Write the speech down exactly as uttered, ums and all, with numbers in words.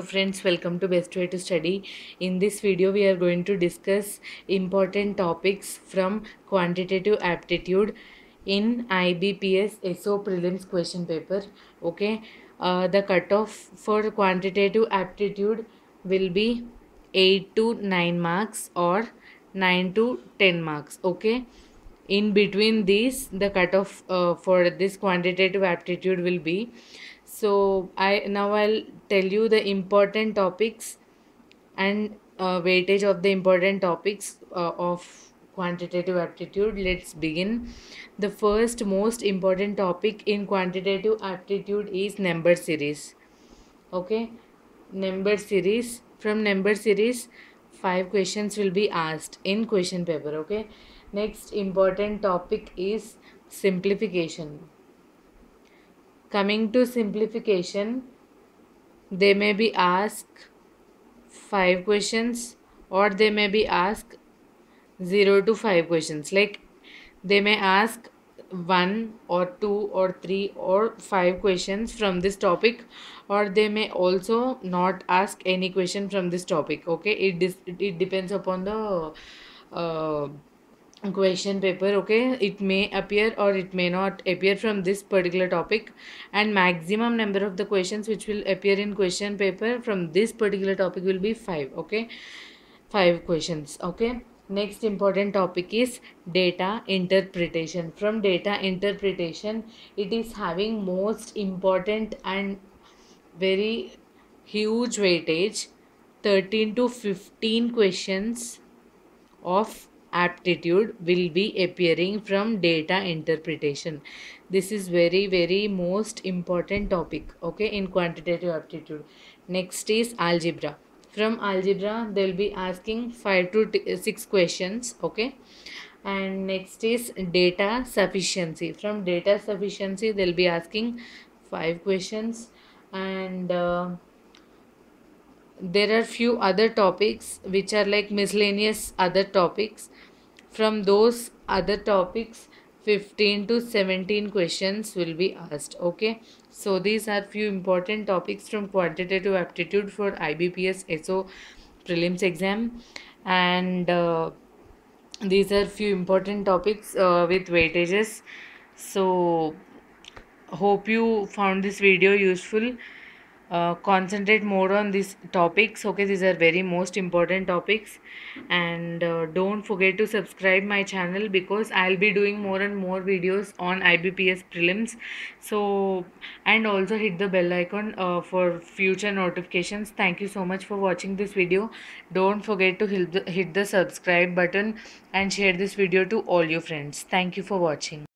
Friends, welcome to Best Way to Study. In this video we are going to discuss important topics from quantitative aptitude in I B P S S O prelims question paper. Okay, uh, the cutoff for quantitative aptitude will be eight to nine marks or nine to ten marks. Okay, in between these the cutoff uh, for this quantitative aptitude will be. So I now I'll tell you the important topics and uh, weightage of the important topics uh, of quantitative aptitude. Let's begin. The first most important topic in quantitative aptitude is number series. Okay, number series. From number series, five questions will be asked in question paper. Okay, next important topic is simplification. Coming to simplification, they may be asked five questions or they may be asked zero to five questions. Like they may ask one or two or three or five questions from this topic, or they may also not ask any question from this topic. Okay, it dis- it depends upon the uh, question paper. Okay, it may appear or it may not appear from this particular topic, and maximum number of the questions which will appear in question paper from this particular topic will be five. Okay, five questions. Okay, next important topic is data interpretation. From data interpretation, it is having most important and very huge weightage. thirteen to fifteen questions of aptitude will be appearing from data interpretation. This is very very most important topic, okay, in quantitative aptitude. Next is algebra. From algebra they will be asking five to six questions. Okay, and next is data sufficiency. From data sufficiency they'll be asking five questions, and uh, there are few other topics which are like miscellaneous other topics. From those other topics, fifteen to seventeen questions will be asked. Okay, so these are few important topics from quantitative aptitude for I B P S S O prelims exam, and uh, these are few important topics uh, with weightages. So hope you found this video useful. Uh, concentrate more on these topics. Okay, these are very most important topics, and uh, don't forget to subscribe my channel because I'll be doing more and more videos on I B P S prelims. So, and also hit the bell icon uh, for future notifications. Thank you so much for watching this video. Don't forget to hit the, hit the subscribe button and share this video to all your friends. Thank you for watching.